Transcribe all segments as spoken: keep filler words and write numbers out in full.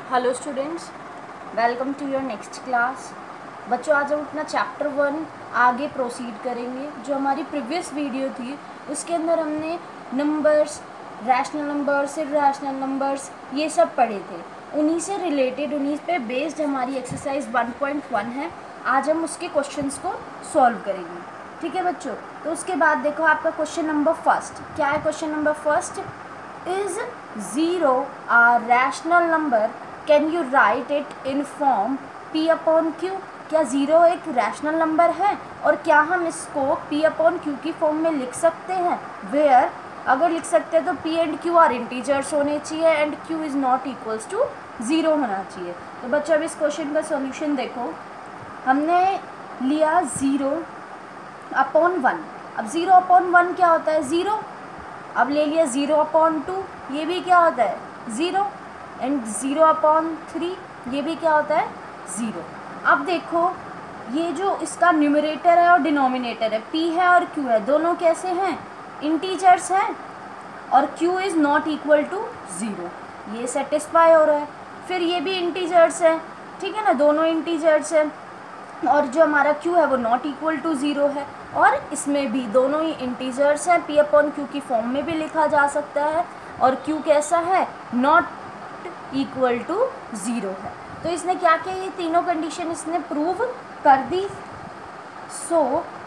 Hello students, welcome to your next class. बच्चों, आज हम अपना चैप्टर वन आगे प्रोसीड करेंगे। जो हमारी प्रीवियस वीडियो थी उसके अंदर हमने numbers, rational numbers, irrational numbers, ये सब पढ़े थे। उन्हीं से रिलेटेड, उन्हीं पे बेस्ड हमारी एक्सरसाइज वन पॉइंट वन है। आज हम उसके क्वेश्चंस को सॉल्व करेंगे। ठीक है बच्चों, तो उसके बाद देखो आपका क्वेश्चन नंबर फर्स्ट क्या है। Question number first, is zero a rational number, can you write it in form p upon q. क्या ज़ीरो एक रैशनल नंबर है और क्या हम इसको p अपॉन क्यू की फॉर्म में लिख सकते हैं। वेयर, अगर लिख सकते हैं तो p and q are integers होने चाहिए and q is not equals to zero होना चाहिए। तो बच्चों अब इस क्वेश्चन का सॉल्यूशन देखो। हमने लिया ज़ीरो अपॉन वन। अब ज़ीरो अपॉन वन क्या होता है, ज़ीरो। अब ले लिया ज़ीरो अपॉन टू, ये भी क्या होता है, zero. And zero upon three, ये भी क्या होता है, ज़ीरो। अब देखो ये जो इसका न्यूमरेटर है और डिनोमिनेटर है, p है और q है, दोनों कैसे हैं, इंटीजर्स हैं और q is not equal to zero, ये सेटिस्फाई हो रहा है। फिर ये भी इंटीजर्स है, ठीक है ना, दोनों इंटीजर्स हैं और जो हमारा q है वो नॉट इक्वल टू ज़ीरो है। और इसमें भी दोनों ही इंटीजर्स हैं, p अपॉन क्यू की फॉर्म में भी लिखा जा सकता है और q कैसा है, नॉट इक्वल टू ज़ीरो है। तो इसने क्या किया, ये तीनों कंडीशन इसने प्रूव कर दी। So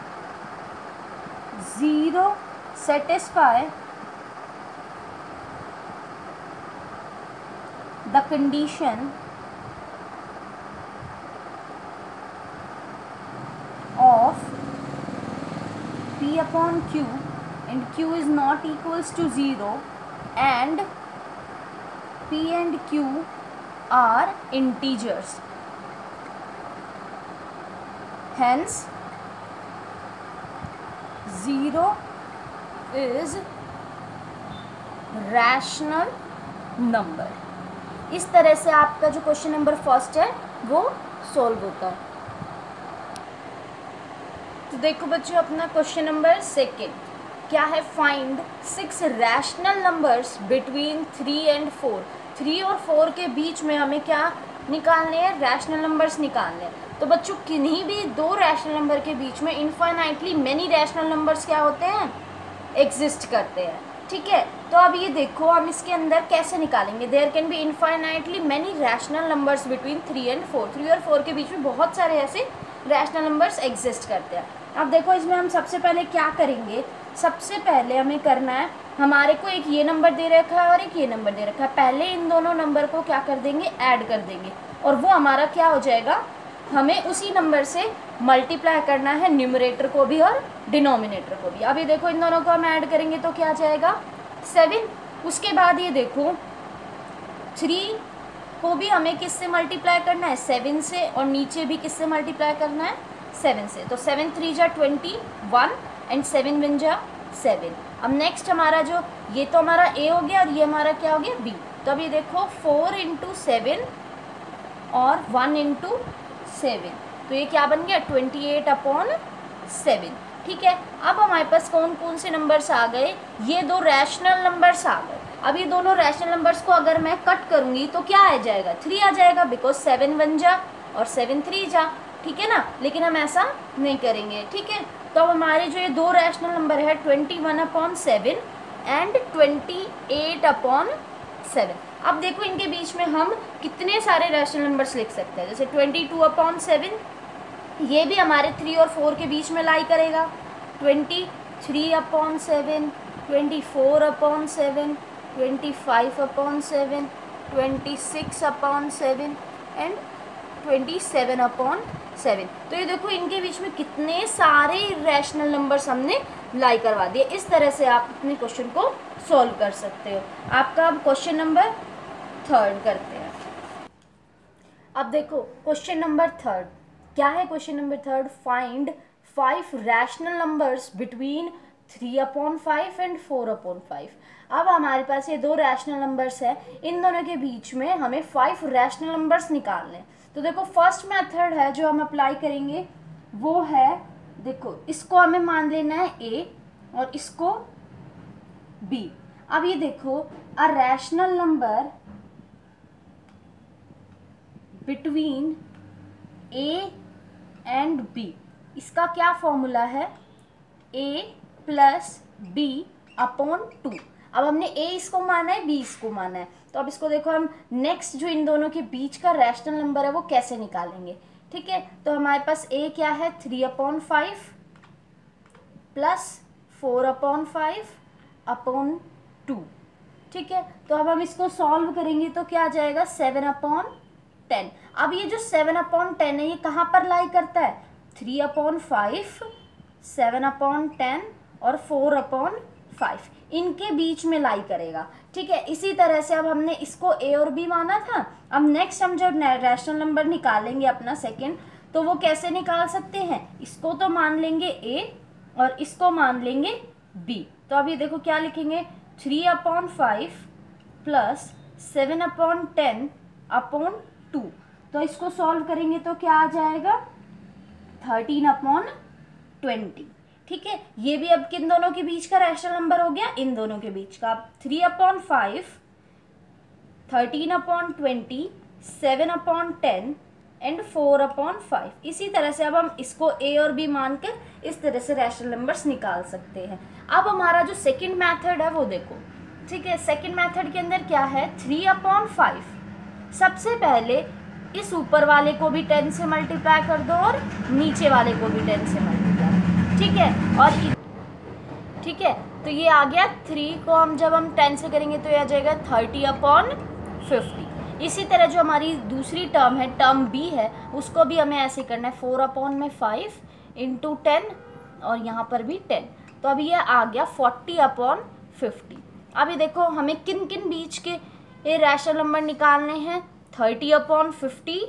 zero satisfy the condition of p upon q and q is not equals to zero and p and q are integers. Hence zero is rational number. इस तरह से आपका जो क्वेश्चन नंबर फर्स्ट है वो solve होता है। तो देखो बच्चों अपना क्वेश्चन नंबर सेकेंड क्या है, find six rational numbers between three and four. Three और फोर के बीच में हमें क्या निकालने हैं, रैशनल नंबर्स निकालने हैं। तो बच्चों किन्हीं भी दो रैशनल नंबर के बीच में इनफाइनाइटली मैनी रैशनल नंबर्स क्या होते हैं, एग्जिस्ट करते हैं। ठीक है, तो अब ये देखो हम इसके अंदर कैसे निकालेंगे। There can be infinitely many rational numbers between three and four. Three और फोर के बीच में बहुत सारे ऐसे रैशनल नंबर्स एग्जिस्ट करते हैं। अब देखो इसमें हम सबसे पहले क्या करेंगे, सबसे पहले हमें करना है, हमारे को एक ये नंबर दे रखा है और एक ये नंबर दे रखा है। पहले इन दोनों नंबर को क्या कर देंगे, ऐड कर देंगे और वो हमारा क्या हो जाएगा, हमें उसी नंबर से मल्टीप्लाई करना है, न्यूमरेटर को भी और डिनोमिनेटर को भी। अभी देखो इन दोनों को हम ऐड करेंगे तो क्या जाएगा, सेवन। उसके बाद ये देखो थ्री को भी हमें किससे मल्टीप्लाई करना है, सेवन से, और नीचे भी किससे मल्टीप्लाई करना है, सेवन से। तो सेवन थ्री जा twenty one and seven one जा सेवन। अब नेक्स्ट हमारा जो, ये तो हमारा ए हो गया और ये हमारा क्या हो गया, बी। तो अब ये देखो फोर इंटू सेवन और वन इंटू सेवन, तो ये क्या बन गया, ट्वेंटी एट अपॉन सेवन। ठीक है, अब हमारे पास कौन कौन से नंबर्स आ गए, ये दो रैशनल नंबर्स आ गए। अब ये दोनों रैशनल नंबर्स को अगर मैं कट करूँगी तो क्या आ जाएगा, थ्री आ जाएगा, बिकॉज सेवन वन जा और सेवन थ्री जा। ठीक है ना, लेकिन हम ऐसा नहीं करेंगे। ठीक है, तो अब हमारे जो ये दो रैशनल नंबर है, twenty one upon seven and twenty eight upon seven. अब देखो इनके बीच में हम कितने सारे रैशनल नंबर्स लिख सकते हैं। जैसे ट्वेंटी टू अपॉन सेवन, ये भी हमारे थ्री और फोर के बीच में लाई करेगा। Twenty three upon seven, twenty four upon seven, twenty five upon seven, twenty six upon seven and twenty seven upon seven. तो ये देखो इनके बीच में कितने सारे रैशनल नंबर्स हमने लाई करवा दिए। इस तरह से आप अपने क्वेश्चन को सॉल्व कर सकते हो। आपका अब क्वेश्चन नंबर थर्ड करते हैं। अब देखो क्वेश्चन नंबर थर्ड क्या है, question number third, find five rational numbers between three upon five and four upon five. अब हमारे पास ये दो रैशनल नंबर्स है, इन दोनों के बीच में हमें फाइव रैशनल नंबर्स निकालने। तो देखो फर्स्ट मेथड है जो हम अप्लाई करेंगे वो है, देखो इसको हमें मान लेना है ए और इसको बी। अब ये देखो a rational number between a and b, इसका क्या फॉर्मूला है, a plus b upon two. अब हमने a इसको माना है, b इसको माना है, तो अब इसको देखो हम नेक्स्ट जो इन दोनों के बीच का रैशनल नंबर है वो कैसे निकालेंगे। ठीक है, तो हमारे पास a क्या है, three upon five plus four upon five upon two. ठीक है, तो अब हम इसको सॉल्व करेंगे तो क्या आ जाएगा, सेवन अपॉन टेन। अब ये जो सेवन अपॉन टेन है ये कहाँ पर लाई करता है, three upon five, seven upon ten और फोर अपॉन फाइव, इनके बीच में लाई करेगा। ठीक है, इसी तरह से अब हमने इसको a और b माना था, अब नेक्स्ट हम जब रैशनल नंबर निकालेंगे अपना सेकंड, तो वो कैसे निकाल सकते हैं, इसको तो मान लेंगे a और इसको मान लेंगे b। तो अब ये देखो क्या लिखेंगे, three upon five plus seven upon ten upon two. तो इसको सॉल्व करेंगे तो क्या आ जाएगा, थर्टीन अपॉन ट्वेंटी। ठीक है, ये भी अब किन दोनों के बीच का रैशनल नंबर हो गया, इन दोनों के बीच का। अब three upon five, thirteen upon twenty, seven upon ten and four upon five. इसी तरह से अब हम इसको a और b मानकर इस तरह से रैशनल नंबर्स निकाल सकते हैं। अब हमारा जो सेकंड मेथड है वो देखो। ठीक है, सेकंड मेथड के अंदर क्या है, थ्री अपॉन फाइव, सबसे पहले इस ऊपर वाले को भी टेन से मल्टीप्लाई कर दो और नीचे वाले को भी टेन से मल्टीप्लाई। ठीक है, और ठीक है, तो ये आ गया थ्री को हम जब हम टेन से करेंगे तो ये आ जाएगा थर्टी अपॉन फिफ्टी। इसी तरह जो हमारी दूसरी टर्म है, टर्म बी है, उसको भी हमें ऐसे करना है, फोर अपॉन में फाइव इंटू टेन और यहाँ पर भी टेन। तो अभी ये आ गया फोर्टी अपॉन फिफ्टी। अभी देखो हमें किन किन बीच के ये रैशनल नंबर निकालने हैं, थर्टी अपॉन फिफ्टी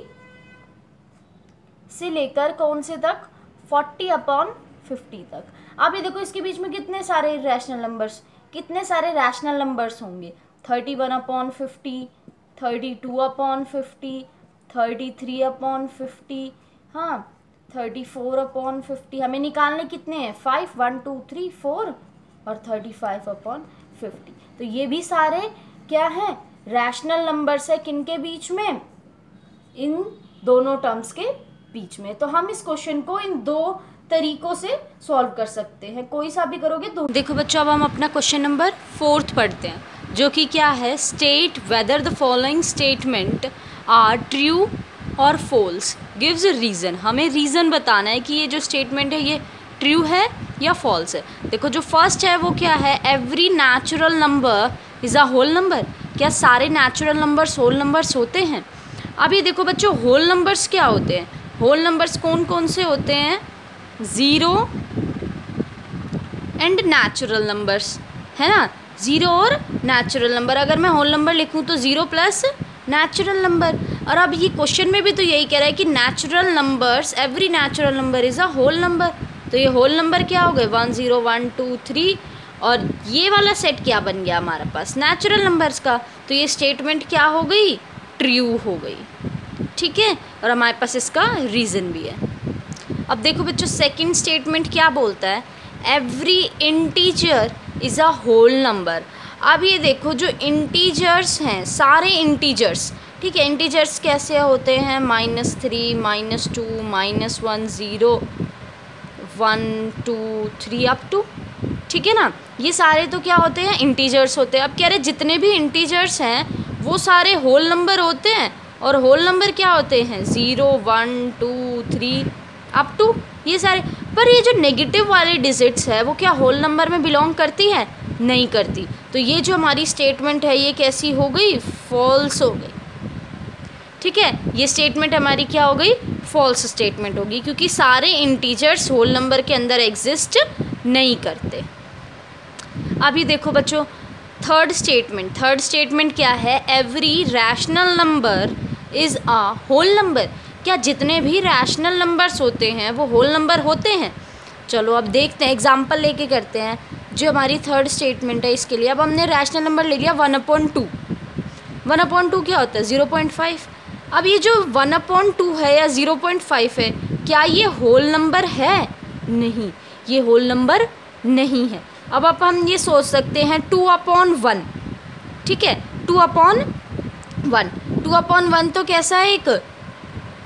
से लेकर कौन से तक, फोर्टी अपॉन फिफ्टी तक। अभी देखो इसके बीच में कितने सारे रैशनल नंबर्स, कितने सारे रैशनल नंबर्स होंगे, thirty one upon fifty, thirty two upon fifty, thirty three upon fifty, हाँ थर्टी फोर अपॉन फिफ्टी। हमें निकालने कितने हैं, five, one two three four और थर्टी फाइव अपॉन फिफ्टी। तो ये भी सारे क्या हैं, रैशनल नंबर्स है, किन के बीच में, इन दोनों टर्म्स के बीच में। तो हम इस क्वेश्चन को इन दो तरीकों से सॉल्व कर सकते हैं, कोई सा भी करोगे दो। देखो बच्चों, अब हम अपना क्वेश्चन नंबर फोर्थ पढ़ते हैं, जो कि क्या है, state whether the following statements are true और फॉल्स, गिव्स अ रीज़न। हमें रीज़न बताना है कि ये जो स्टेटमेंट है ये ट्रू है या फॉल्स है। देखो जो फर्स्ट है वो क्या है, every natural number is a whole number. क्या सारे नेचुरल नंबर्स होल नंबर्स होते हैं। अब ये देखो बच्चों, होल नंबर्स क्या होते हैं, होल नंबर्स कौन कौन से होते हैं, ज़ीरो एंड नेचुरल नंबर्स, है ना, ज़ीरो और नेचुरल नंबर। अगर मैं होल नंबर लिखूँ तो ज़ीरो प्लस नेचुरल नंबर। और अब ये क्वेश्चन में भी तो यही कह रहा है कि natural numbers, every natural number is a whole number. तो ये होल नंबर क्या हो गए, one zero one two three, और ये वाला सेट क्या बन गया हमारे पास, नेचुरल नंबर्स का। तो ये स्टेटमेंट क्या हो गई, ट्रू हो गई। ठीक है, और हमारे पास इसका रीज़न भी है। अब देखो बच्चों, सेकंड स्टेटमेंट क्या बोलता है, every integer is a whole number. अब ये देखो जो इंटीजर्स हैं, सारे इंटीजर्स, ठीक है, इंटीजर्स कैसे होते हैं, minus three, minus two, minus one, zero, one two three up to, ठीक है ना, ये सारे तो क्या होते हैं, इंटीजर्स होते हैं। अब कह रहे जितने भी इंटीजर्स हैं वो सारे होल नंबर होते हैं, और होल नंबर क्या होते हैं, zero, one two three up to, ये सारे। पर ये जो नेगेटिव वाले डिजिट्स है वो क्या होल नंबर में बिलोंग करती है, नहीं करती। तो ये जो हमारी स्टेटमेंट है ये कैसी हो गई, फॉल्स हो गई। ठीक है, ये स्टेटमेंट हमारी क्या हो गई, फॉल्स स्टेटमेंट होगी, क्योंकि सारे इंटीजर्स होल नंबर के अंदर एग्जिस्ट नहीं करते। अभी देखो बच्चों, थर्ड स्टेटमेंट, थर्ड स्टेटमेंट क्या है, every rational number is a whole number. क्या जितने भी रैशनल नंबर्स होते हैं वो होल नंबर होते हैं। चलो अब देखते हैं, एग्जांपल लेके करते हैं जो हमारी थर्ड स्टेटमेंट है इसके लिए। अब हमने रैशनल नंबर ले लिया one upon two. One upon two क्या होता है, ज़ीरो पॉइंट फाइव। अब ये जो वन अपॉन टू है या ज़ीरो पॉइंट फाइव है, क्या ये होल नंबर है, नहीं, ये होल नंबर नहीं है। अब अब हम ये सोच सकते हैं टू अपॉन वन, ठीक है, two upon one, two upon one तो कैसा है, एक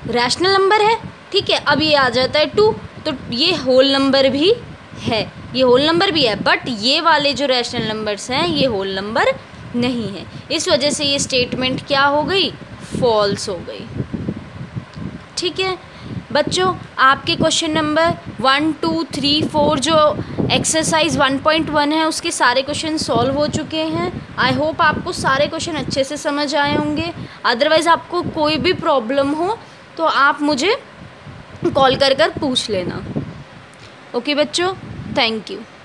रैशनल नंबर है, ठीक है। अब ये आ जाता है टू, तो ये होल नंबर भी है, ये होल नंबर भी है, बट ये वाले जो रैशनल नंबर्स हैं ये होल नंबर नहीं है। इस वजह से ये स्टेटमेंट क्या हो गई, फॉल्स हो गई। ठीक है बच्चों, आपके question number one two three four जो एक्सरसाइज वन पॉइंट वन है उसके सारे क्वेश्चन सॉल्व हो चुके हैं। आई होप आपको सारे क्वेश्चन अच्छे से समझ आए होंगे। अदरवाइज़ आपको कोई भी प्रॉब्लम हो तो आप मुझे कॉल कर कर पूछ लेना। ओके बच्चों, थैंक यू।